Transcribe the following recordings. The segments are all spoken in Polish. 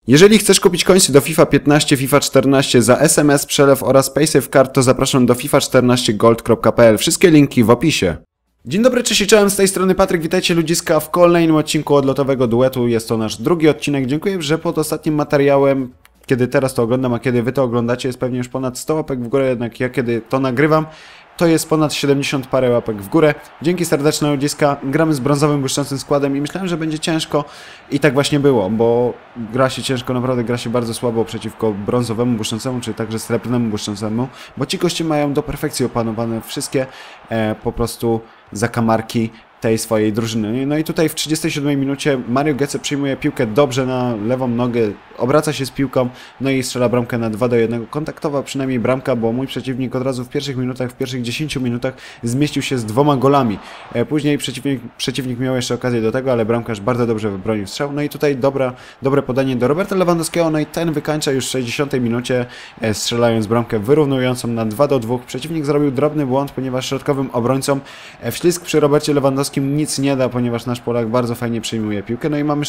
Jeżeli chcesz kupić coinsy do FIFA 15, FIFA 14 za SMS, przelew oraz PaySafeCard, to zapraszam do fifa14gold.pl. Wszystkie linki w opisie. Dzień dobry, cześć i czołem, z tej strony Patryk, witajcie ludziska w kolejnym odcinku odlotowego duetu. Jest to nasz drugi odcinek. Dziękuję, że pod ostatnim materiałem, kiedy teraz to oglądam, a kiedy wy to oglądacie, jest pewnie już ponad 100 łapek w górę, jednak ja kiedy to nagrywam, to jest ponad 70 parę łapek w górę. Dzięki serdeczne ludziska, gramy z brązowym błyszczącym składem i myślałem, że będzie ciężko i tak właśnie było, bo gra się ciężko, naprawdę gra się bardzo słabo przeciwko brązowemu błyszczącemu, czy także srebrnemu błyszczącemu, bo ci goście mają do perfekcji opanowane wszystkie po prostu zakamarki tej swojej drużyny. No i tutaj w 37 minucie Mario Götze przyjmuje piłkę dobrze na lewą nogę, obraca się z piłką, no i strzela bramkę na 2-1. Kontaktowa przynajmniej bramka, bo mój przeciwnik od razu w pierwszych minutach, w pierwszych 10 minutach zmieścił się z 2 golami. Później przeciwnik miał jeszcze okazję do tego, ale bramkarz bardzo dobrze wybronił strzał. No i tutaj dobre podanie do Roberta Lewandowskiego, no i ten wykańcza już w 60 minucie, strzelając bramkę wyrównującą na 2-2. Przeciwnik zrobił drobny błąd, ponieważ środkowym obrońcom wślizg przy Robercie Lewandowskim nic nie da, ponieważ nasz Polak bardzo fajnie przyjmuje piłkę. No i mamy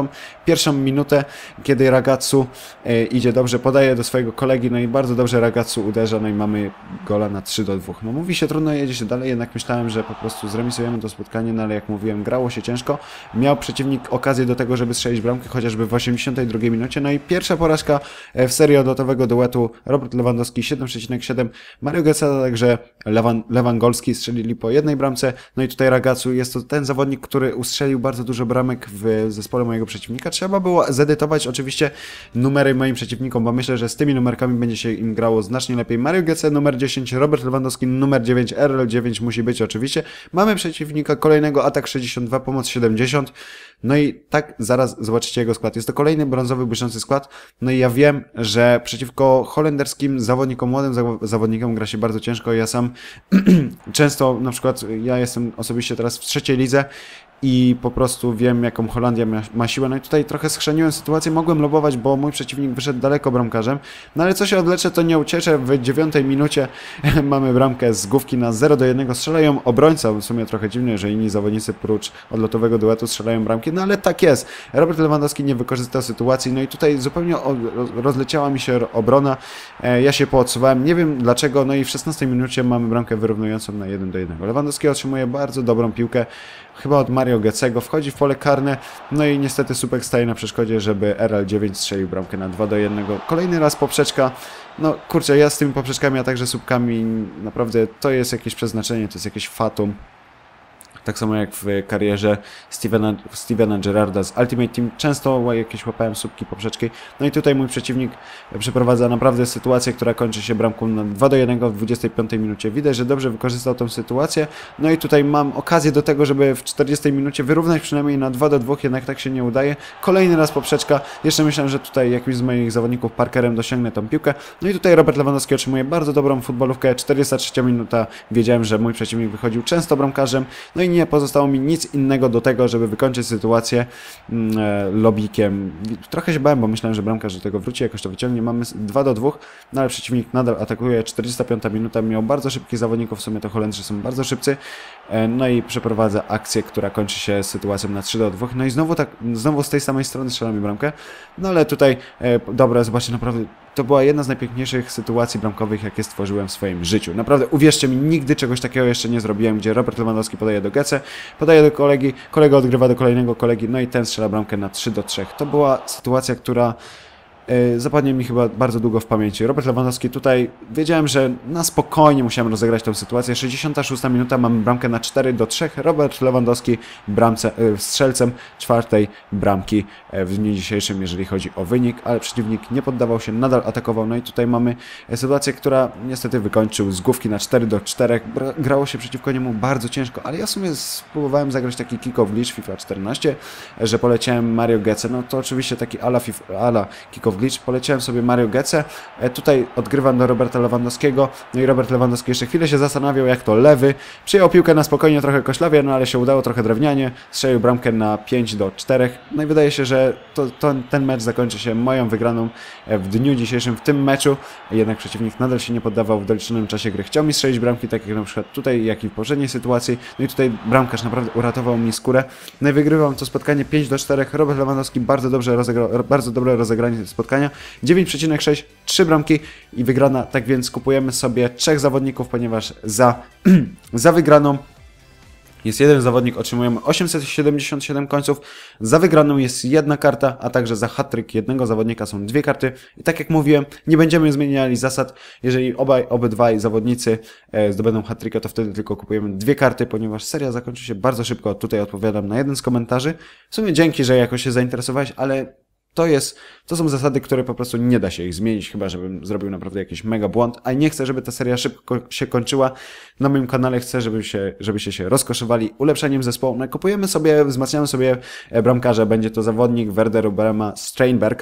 61 minutę, kiedy Ragazzu idzie dobrze, podaje do swojego kolegi, no i bardzo dobrze Ragazzu uderza, no i mamy gola na 3-2. No mówi się trudno, jedzie się dalej, jednak myślałem, że po prostu zremisujemy to spotkanie, no ale jak mówiłem, grało się ciężko. Miał przeciwnik okazję do tego, żeby strzelić bramkę, chociażby w 82 minucie. No i pierwsza porażka w serii odlotowego duetu. Robert Lewandowski 7,7, Mario Götze, także Lewandowski strzelili po jednej bramce, no i tutaj Ragazzu jest to ten zawodnik, który ustrzelił bardzo dużo bramek w zespole mojego przeciwnika. Trzeba było zedytować oczywiście numery moim przeciwnikom, bo myślę, że z tymi numerkami będzie się im grało znacznie lepiej. Mario Götze numer 10, Robert Lewandowski numer 9, RL9 musi być oczywiście. Mamy przeciwnika kolejnego, atak 62, pomoc 70. No i tak zaraz zobaczycie jego skład. Jest to kolejny brązowy, błyszczący skład. No i ja wiem, że przeciwko holenderskim zawodnikom, młodym zawodnikom gra się bardzo ciężko. Ja sam często, na przykład ja jestem osobiście teraz w trzeciej lidze i po prostu wiem, jaką Holandia ma siłę. No i tutaj trochę schrzeniłem sytuację, mogłem lobować, bo mój przeciwnik wyszedł daleko bramkarzem. No ale co się odleczę, to nie ucieszę. W 9 minucie mamy bramkę z główki na 0-1. Strzelają obrońca, w sumie trochę dziwne, że inni zawodnicy prócz odlotowego duetu strzelają bramki. No ale tak jest. Robert Lewandowski nie wykorzystał sytuacji. No i tutaj zupełnie rozleciała mi się obrona. Ja się poodsuwałem, nie wiem dlaczego. No i w 16 minucie mamy bramkę wyrównującą na 1-1. Lewandowski otrzymuje bardzo dobrą piłkę, chyba od Mario Götzego, wchodzi w pole karne, no i niestety słupek staje na przeszkodzie, żeby RL9 strzelił bramkę na 2-1. Kolejny raz poprzeczka. No kurczę, ja z tymi poprzeczkami, a także słupkami, naprawdę to jest jakieś przeznaczenie, to jest jakieś fatum. Tak samo jak w karierze Stevena Gerrarda z Ultimate Team. Często jakieś łapałem słupki, poprzeczki. No i tutaj mój przeciwnik przeprowadza naprawdę sytuację, która kończy się bramką na 2-1 w 25 minucie. Widać, że dobrze wykorzystał tę sytuację. No i tutaj mam okazję do tego, żeby w 40 minucie wyrównać przynajmniej na 2-2, jednak tak się nie udaje. Kolejny raz poprzeczka. Jeszcze myślałem, że tutaj jakiś z moich zawodników Parkerem dosięgnę tą piłkę. No i tutaj Robert Lewandowski otrzymuje bardzo dobrą futbolówkę. 43 minuta. Wiedziałem, że mój przeciwnik wychodził często bramkarzem. No i nie pozostało mi nic innego do tego, żeby wykończyć sytuację lobikiem. Trochę się bałem, bo myślałem, że bramkarz do tego wróci, jakoś to wyciągnie. Mamy 2-2, no ale przeciwnik nadal atakuje. 45 minuta, miał bardzo szybkich zawodników, w sumie to Holendrzy są bardzo szybcy. No i przeprowadza akcję, która kończy się sytuacją na 3-2. No i znowu z tej samej strony strzela mi bramkę. No ale tutaj, dobra, zobaczcie, naprawdę to była jedna z najpiękniejszych sytuacji bramkowych, jakie stworzyłem w swoim życiu. Naprawdę, uwierzcie mi, nigdy czegoś takiego jeszcze nie zrobiłem, gdzie Robert Lewandowski podaje do Götze, podaje do kolegi, kolega odgrywa do kolejnego kolegi, no i ten strzela bramkę na 3-3. To była sytuacja, która zapadnie mi chyba bardzo długo w pamięci. Robert Lewandowski tutaj, wiedziałem, że na spokojnie musiałem rozegrać tę sytuację. 66 minuta, mamy bramkę na 4-3. Robert Lewandowski strzelcem czwartej bramki w dniu dzisiejszym, jeżeli chodzi o wynik, ale przeciwnik nie poddawał się, nadal atakował. No i tutaj mamy sytuację, która niestety wykończył z główki na 4-4. Grało się przeciwko niemu bardzo ciężko, ale ja w sumie spróbowałem zagrać taki kick-off glitch FIFA 14, że poleciałem Mario Götze. No to oczywiście taki ala kick-off glitch, poleciałem sobie Mario Götze, tutaj odgrywam do Roberta Lewandowskiego, no i Robert Lewandowski jeszcze chwilę się zastanawiał, jak to lewy, przyjął piłkę na spokojnie, trochę koślawie, no ale się udało, trochę drewnianie, strzelił bramkę na 5-4, no i wydaje się, że ten mecz zakończy się moją wygraną w dniu dzisiejszym w tym meczu, jednak przeciwnik nadal się nie poddawał w doliczonym czasie gry, chciał mi strzelić bramki, tak jak na przykład tutaj, jak i w poprzedniej sytuacji, no i tutaj bramkarz naprawdę uratował mi skórę, no i wygrywam to spotkanie 5-4, Robert Lewandowski bardzo dobrze rozegrał, bardzo dobre rozegranie spotkania, 9,6, 3 bramki i wygrana, tak więc kupujemy sobie 3 zawodników, ponieważ za wygraną jest jeden zawodnik, otrzymujemy 877 końców, za wygraną jest 1 karta, a także za hat-trick jednego zawodnika są 2 karty. I tak jak mówiłem, nie będziemy zmieniali zasad, jeżeli obydwaj zawodnicy zdobędą hat-tricka, to wtedy tylko kupujemy 2 karty, ponieważ seria zakończy się bardzo szybko. Tutaj odpowiadam na jeden z komentarzy. W sumie dzięki, że jakoś się zainteresowałeś, ale to są zasady, które po prostu nie da się ich zmienić, chyba żebym zrobił naprawdę jakiś mega błąd, a nie chcę, żeby ta seria szybko się kończyła. Na moim kanale chcę, żebyście się rozkoszowali ulepszeniem zespołu. No, kupujemy sobie, wzmacniamy sobie bramkarza, będzie to zawodnik Werderu Brema Steinberg,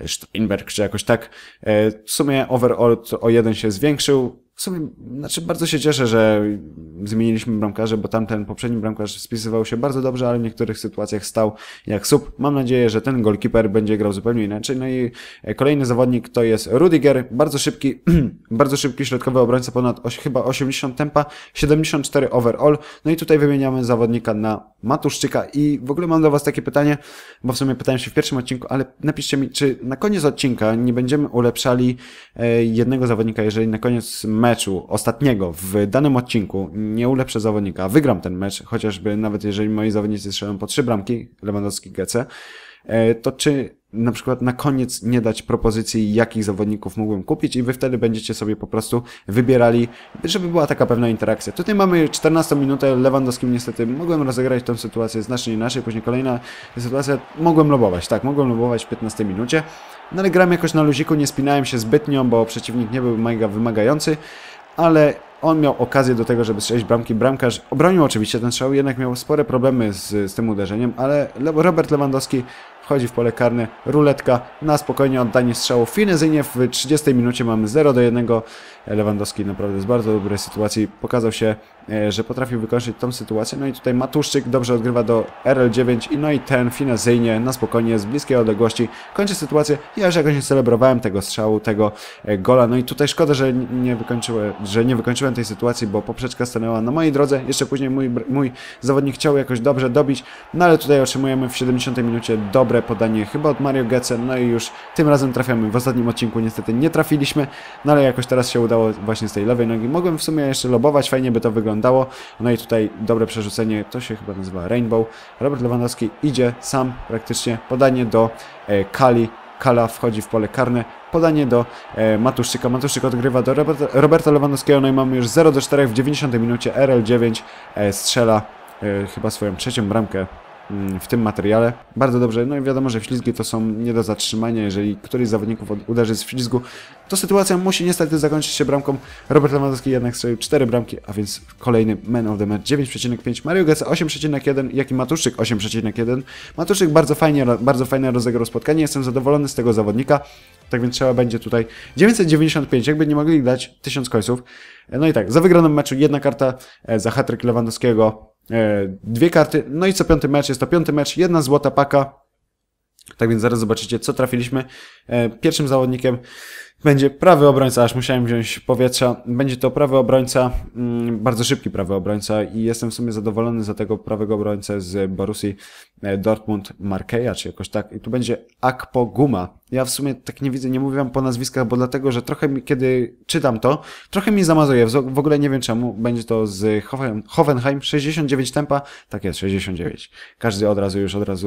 czy jakoś tak. W sumie overall o 1 się zwiększył. W sumie, bardzo się cieszę, że zmieniliśmy bramkarze, bo tamten poprzedni bramkarz spisywał się bardzo dobrze, ale w niektórych sytuacjach stał jak słup. Mam nadzieję, że ten goalkeeper będzie grał zupełnie inaczej. No i kolejny zawodnik to jest Rudiger, bardzo szybki, bardzo szybki środkowy obrońca, chyba 80 tempa, 74 overall. No i tutaj wymieniamy zawodnika na Matuszczyka i w ogóle mam do Was takie pytanie, bo w sumie pytałem się w pierwszym odcinku, ale napiszcie mi, czy na koniec odcinka nie będziemy ulepszali jednego zawodnika, jeżeli na koniec meczu ostatniego w danym odcinku nie ulepszę zawodnika, wygram ten mecz, chociażby nawet jeżeli moi zawodnicy strzelą po 3 bramki, Lewandowski, Götze, to czy na przykład na koniec nie dać propozycji, jakich zawodników mógłbym kupić i wy wtedy będziecie sobie po prostu wybierali, żeby była taka pewna interakcja. Tutaj mamy 14 minutę, Lewandowskim niestety mogłem rozegrać tę sytuację znacznie inaczej, później kolejna sytuacja, mogłem lobować w 15 minucie, no ale gram jakoś na luziku, nie spinałem się zbytnio, bo przeciwnik nie był mega wymagający, ale on miał okazję do tego, żeby strzelić bramki. Bramkarz obronił oczywiście ten strzał, jednak miał spore problemy z tym uderzeniem, ale Robert Lewandowski wchodzi w pole karne, ruletka, na spokojnie oddanie strzału. Finezyjnie w 30 minucie mamy 0-1. Lewandowski naprawdę z bardzo dobrej sytuacji pokazał się, że potrafił wykończyć tą sytuację. No i tutaj Matuszczyk dobrze odgrywa do RL9 i no i ten finezyjnie, na spokojnie, z bliskiej odległości kończy sytuację. Ja już jakoś nie celebrowałem tego strzału, tego gola. No i tutaj szkoda, że nie wykończyłem tej sytuacji, bo poprzeczka stanęła na mojej drodze. Jeszcze później mój zawodnik chciał jakoś dobrze dobić, no ale tutaj otrzymujemy w 70 minucie dobre podanie chyba od Mario Götze, no i już tym razem trafiamy. W ostatnim odcinku niestety nie trafiliśmy, no ale jakoś teraz się udało właśnie z tej lewej nogi. Mogłem w sumie jeszcze lobować, fajnie by to wyglądało. No i tutaj dobre przerzucenie, to się chyba nazywa Rainbow. Robert Lewandowski idzie sam praktycznie, podanie do Kala wchodzi w pole karne, podanie do Matuszczyka, Matuszczyk odgrywa do Roberta Lewandowskiego, no i mamy już 0-4 w 90 minucie, RL9 strzela chyba swoją 3. bramkę w tym materiale. Bardzo dobrze, no i wiadomo, że ślizgi to są nie do zatrzymania, jeżeli któryś z zawodników uderzy z ślizgu, to sytuacja musi niestety zakończyć się bramką. Robert Lewandowski jednak strzelił 4 bramki, a więc kolejny man of the match 9,5, Mario Götze 8,1, jak i Matuszczyk 8,1. Matuszczyk bardzo fajnie rozegrał spotkanie, jestem zadowolony z tego zawodnika, tak więc trzeba będzie tutaj 995, jakby nie mogli dać 1000 końców. No i tak, za wygraną meczu 1 karta, za hat-trick Lewandowskiego 2 karty, no i co 5. mecz, jest to 5. mecz, 1 złota paka, tak więc zaraz zobaczycie, co trafiliśmy. Pierwszym zawodnikiem będzie prawy obrońca, aż musiałem wziąć powietrza, będzie to prawy obrońca, bardzo szybki prawy obrońca i jestem w sumie zadowolony za tego prawego obrońcę z Borussii Dortmund Markeja, czy jakoś tak, i tu będzie Akpo Guma. Ja w sumie tak nie widzę, nie mówię wam po nazwiskach, bo dlatego, że trochę mi, kiedy czytam to, trochę mi zamazuje, w ogóle nie wiem czemu, będzie to z Hoffenheim, 69 tempa, tak jest, 69, każdy od razu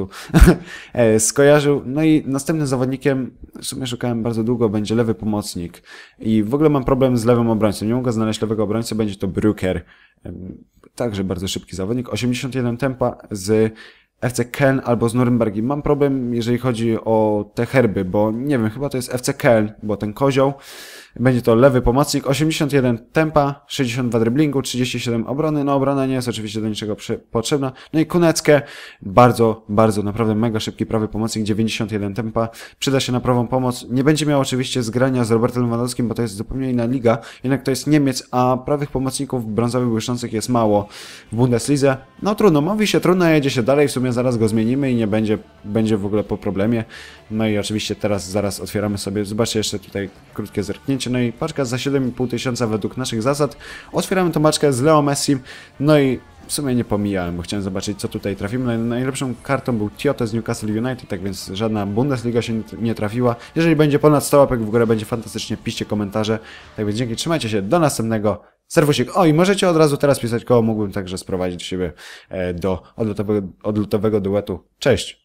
skojarzył. No i następnym zawodnikiem, w sumie szukałem bardzo długo, będzie lewy pomocnik i w ogóle mam problem z lewym obrońcą, nie mogę znaleźć lewego obrońcy, będzie to Brücker, także bardzo szybki zawodnik, 81 tempa z FC Köln albo z Norymbergi. Mam problem, jeżeli chodzi o te herby, bo nie wiem, chyba to jest FC Köln, bo ten kozioł Będzie to lewy pomocnik, 81 tempa, 62 driblingu, 37 obrony. No obrona nie jest oczywiście do niczego potrzebna. No i Kuneckę, bardzo naprawdę mega szybki prawy pomocnik, 91 tempa. Przyda się na prawą pomoc. Nie będzie miał oczywiście zgrania z Robertem Lewandowskim, bo to jest zupełnie inna liga. Jednak to jest Niemiec, a prawych pomocników brązowych błyszczących jest mało w Bundeslidze. No trudno, mówi się trudno, jedzie się dalej. W sumie zaraz go zmienimy i nie będzie w ogóle po problemie. No i oczywiście teraz zaraz otwieramy sobie, zobaczcie jeszcze tutaj krótkie zerknięcie, no i paczka za 7,5 tysiąca według naszych zasad. Otwieramy tą paczkę z Leo Messim, no i w sumie nie pomijałem, bo chciałem zobaczyć, co tutaj trafimy. Najlepszą kartą był Tiote z Newcastle United, tak więc żadna Bundesliga się nie trafiła. Jeżeli będzie ponad 100 łapek w górę, będzie fantastycznie, piszcie komentarze. Tak więc dzięki, trzymajcie się, do następnego. Serwusik. O, i możecie od razu teraz pisać, koło mógłbym także sprowadzić do siebie do odlotowego duetu. Cześć!